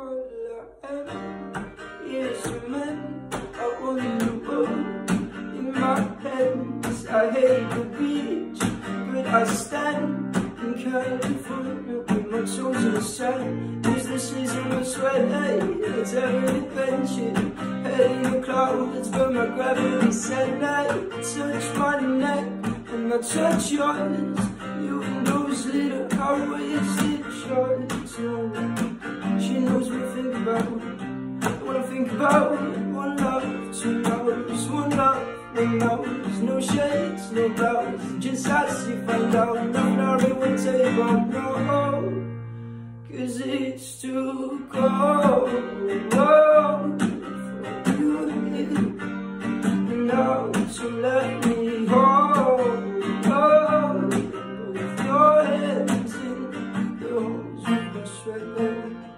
all I am is a man. I want the world in my hands. I hate the beach, but I stand in California with my toes in the sand. It's the season of sweat, hey, let's have an adventure. Head in the clouds, but my gravity said that. Touch my neck and I touch yours. You and those little high-waisted shorts. She knows what I think about. What I think about. One love, two loves. One love, one loves. No shades, no bows. Just as you find out. Nothing I really want to tell you about. No, 'cause it's too cold for you and now. So let me hold both your hands in the holes of my sweat.